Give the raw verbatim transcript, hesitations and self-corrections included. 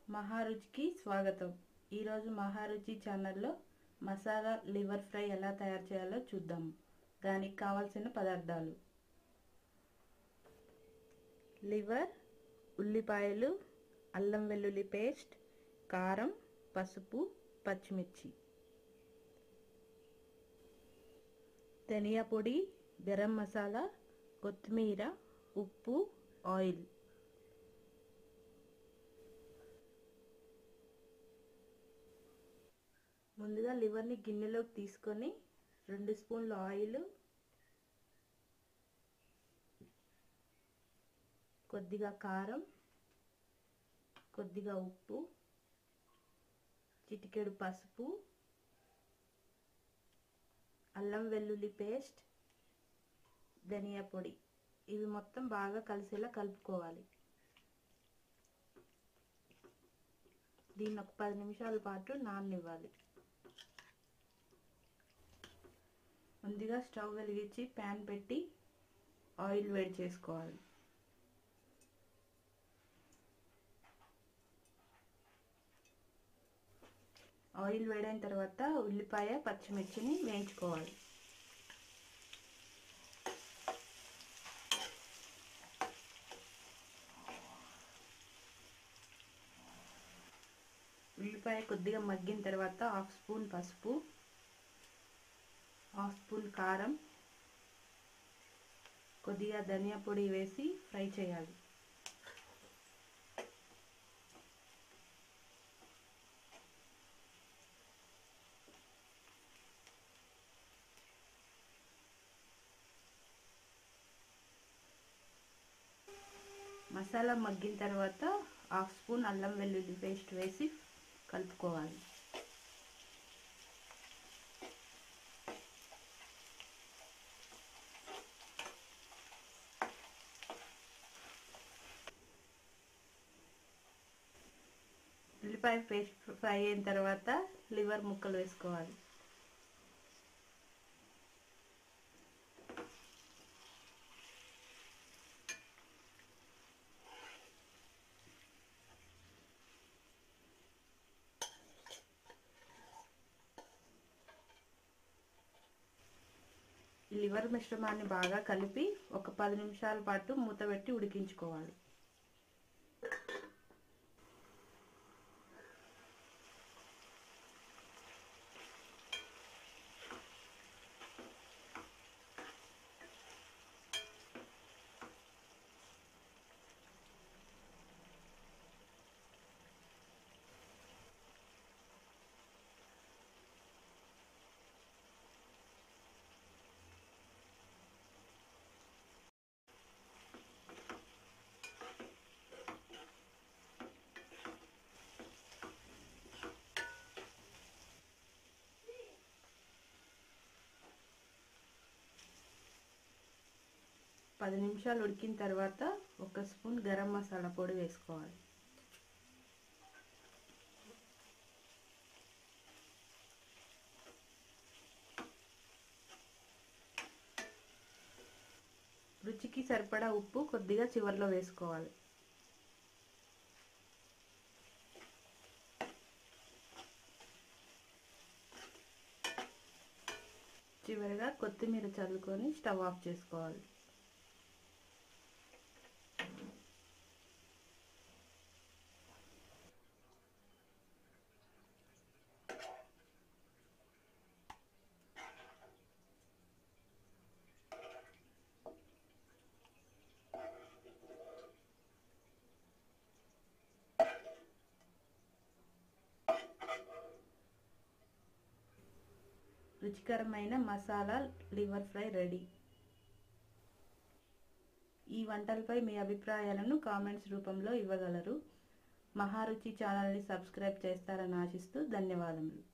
మహారుచికి స్వాగతం। ఈ రోజు మహారుచి ఛానల్లో మసాలా లివర్ ఫ్రై ఎలా తయారు చేయాలో చూద్దాం। దానికి కావాల్సిన పదార్థాలు లివర్, ఉల్లిపాయలు, అల్లం వెల్లుల్లి పేస్ట్, కారం, పసుపు, పచ్చిమిర్చి, ధనియా పొడి, గరం మసాలా, కొత్తిమీర, ఉప్పు, ఆయిల్। ముందుగా లివర్ ని గిన్నెలోకి తీసుకొని రెండు స్పూన్ల ఆయిల్, కొద్దిగా కారం, కొద్దిగా ఉప్పు, చిటికెడు పసుపు, అల్లం వెల్లుల్లి పేస్ట్, ధనియా పొడి ఇవి మొత్తం బాగా కలిసేలా కలుపుకోవాలి। దీన్ని ఒక పది నిమిషాల పాటు నాననివ్వాలి। ముందుగా స్టవ్ వెలిగించి ప్యాన్ పెట్టి ఆయిల్ వేడి చేసుకోవాలి। ఆయిల్ వేడైన తర్వాత ఉల్లిపాయ, పచ్చిమిర్చిని వేయించుకోవాలి। ఉల్లిపాయ కొద్దిగా మగ్గిన తర్వాత హాఫ్ స్పూన్ పసుపు, హాఫ్ స్పూన్ కారం, కొద్దిగా ధనియా పొడి వేసి ఫ్రై చేయాలి। మసాలా మగ్గిన తర్వాత హాఫ్ స్పూన్ అల్లం వెల్లుల్లి పేస్ట్ వేసి కలుపుకోవాలి। ఉల్లిపాయ పేస్ట్ ఫ్రై అయిన తర్వాత లివర్ ముక్కలు వేసుకోవాలి। లివర్ మిశ్రమాన్ని బాగా కలిపి ఒక పది నిమిషాల పాటు మూత పెట్టి ఉడికించుకోవాలి। పది నిమిషాలు ఉడికిన తర్వాత ఒక స్పూన్ గరం మసాలా పొడి వేసుకోవాలి। రుచికి సరిపడా ఉప్పు కొద్దిగా చివర్లో వేసుకోవాలి। చివరిగా కొత్తిమీర చల్లుకొని స్టవ్ ఆఫ్ చేసుకోవాలి। రుచికరమైన మసాలా లివర్ ఫ్రై రెడీ। ఈ వంటలపై మీ అభిప్రాయాలను కామెంట్స్ రూపంలో ఇవ్వగలరు। మహారుచి ఛానల్ని సబ్స్క్రైబ్ చేస్తారని ఆశిస్తూ ధన్యవాదములు।